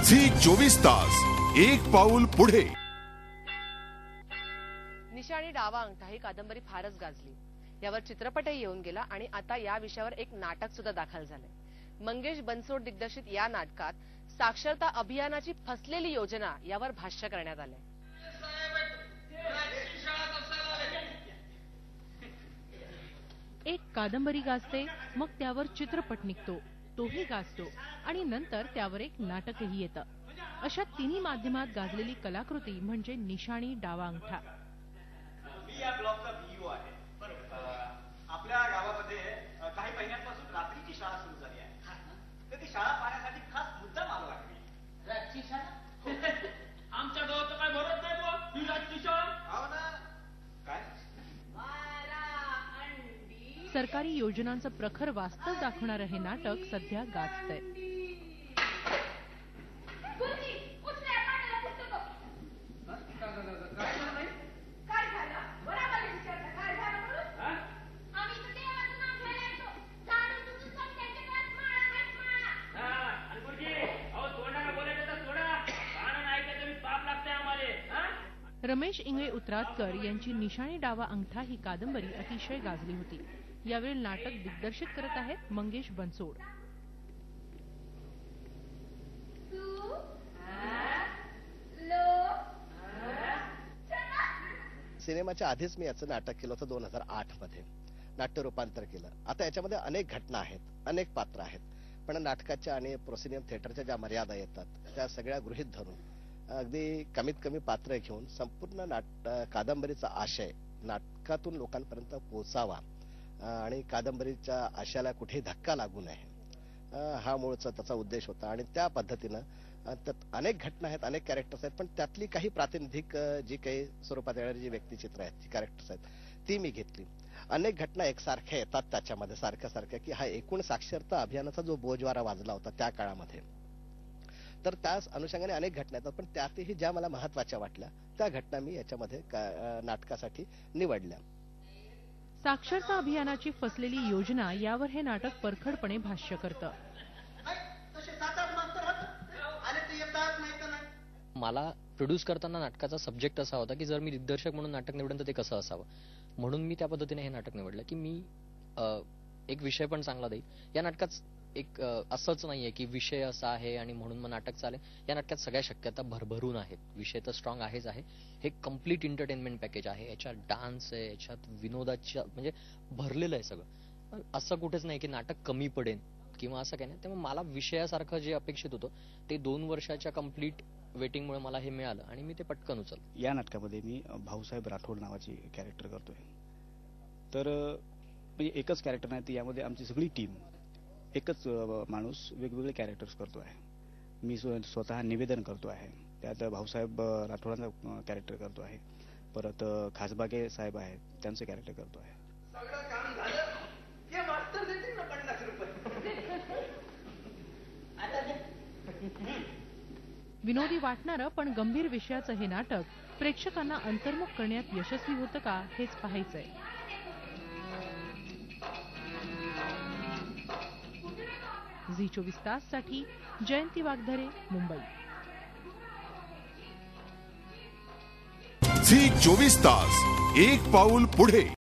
Zee 24 तास एक पाऊल पुढे। निशाणी डावा अंगठा ही कादंबरी फारच गाजली। यावर चित्रपटही येऊन गेला आणि आता या विषयावर एक नाटक सुद्धा दाखल झालंय। मंगेश बनसोड दिग्दर्शित या नाटकात साक्षरता अभियानाची फसलेली योजना यावर भाष्य करण्यात आलंय। एक कादंबरी गाजते, मग त्यावर चित्रपट निघतो, तोही गाजतो आणि नंतर त्यावर एक नाटकही येतं। अशा तिन्ही माध्यमात गाजलेली कलाकृती म्हणजे निशाणी डावा अंगठा। मी या ब्लॉगचा व्हीओ आहे। आपल्या गावामध्ये काही महिन्यांपासून रात्रीची शाळा सुरू झाली आहे। तर ती शाळा पाहण्यासाठी खास मुद्दाम आलो आहे मी। रातची शाळा आमच्या गावात काय भरत नाही बुवा, ही रातची शाळा। हो ना। काय सरकारी योजनांचं प्रखर वास्तव दाखवणारं हे नाटक सध्या गाजतंय। रमेश इंगळे उतरातकर यांची निशाणी डावा अंगठा ही कादंबरी अतिशय गाजली होती। यावेळी नाटक दिग्दर्शित करत आहेत मंगेश बनसोड। सिनेमाच्या आधीच मी याचं नाटक केलं होतं 2008 मध्ये, नाट्य रूपांतर केलं। आता याच्यामध्ये अनेक घटना आहेत, अनेक पात्र आहेत, पण नाटकाच्या आणि प्रोसिनियम थिएटरच्या ज्या मर्यादा येतात त्या सगळ्या गृहीत धरून अगदी कमीत कमी पात्र घेऊन संपूर्ण कादंबरीचा आशय नाटकातून लोकांपर्यंत पोहोचावा आणि कादंबरीच्या आशयाला कुठेही धक्का लागू नये, हा मूळचा त्याचा उद्देश होता। आणि त्या पद्धतीनं त्यात अनेक घटना आहेत, अनेक कॅरेक्टर्स आहेत, पण त्यातली काही प्रातिनिधिक जी काही स्वरूपात येणारी जी व्यक्तिचित्र आहेत, जी कॅरेक्टर्स आहेत, ती मी घेतली। अनेक घटना एकसारख्या येतात त्याच्यामध्ये, सारख्या की हा एकूण साक्षरता अभियानाचा जो बोजवारा वाजला होता त्या काळामध्ये, तर त्याच अनुषंगाने अनेक घटना येतात, पण त्यातही ज्या मला महत्वाच्या वाटल्या त्या घटना मी याच्यामध्ये नाटकासाठी निवडल्या। साक्षरता अभियानाची फसलेली योजना यावर हे नाटक परखडपणे भाष्य करतं। मला प्रोड्यूस करताना नाटकाचा सब्जेक्ट असा होता की जर मी दिग्दर्शक म्हणून नाटक निवडलं तर ते कसं असावं, म्हणून मी त्या पद्धतीने हे नाटक निवडलं की मी एक विषय पण चांगला देईल। या नाटकात एक असंच नाहीये की विषय असा आहे आणि म्हणून मग नाटक चालेल। या नाटकात सगळ्या शक्यता भरभरून आहेत। विषय तर स्ट्रॉंग आहेच आहे, हे कम्प्लीट एंटरटेनमेंट पॅकेज आहे। याच्यात डान्स आहे, याच्यात विनोदाच्या म्हणजे भरलेलं आहे सगळं। असं कुठेच नाही की नाटक कमी पडेल किंवा असं काही नाही। त्यामुळे मला विषयासारखं जे अपेक्षित होतं ते 2 वर्षाच्या कम्प्लीट वेटिंगमुळे मला हे मिळालं आणि मी ते पटकन उचललं। या नाटकामध्ये मी भाऊसाहेब राठोड नावाची कॅरेक्टर करतोय। तर म्हणजे एकच कॅरेक्टर नाही, तर यामध्ये आमची सगळी टीम एकच माणूस वेगवेगळे कॅरेक्टर्स करतो आहे। मी स्वतः निवेदन करतो आहे, त्यात भाऊसाहेब राठोडांचा कॅरेक्टर करतो आहे, परत खासबागे साहेब आहेत त्यांचं कॅरेक्टर करतो आहे। सगळं काम झालं की मास्टर देतील ना 50 रुपये। विनोदी वाटणारं पण गंभीर विषयाचं हे नाटक प्रेक्षकांना अंतर्मुख करण्यात यशस्वी होतं का हेच पाहायचंय। झी 24 ताससाठी जयंती वागधरे, मुंबई। झी 24 तास एक पाऊल पुढे।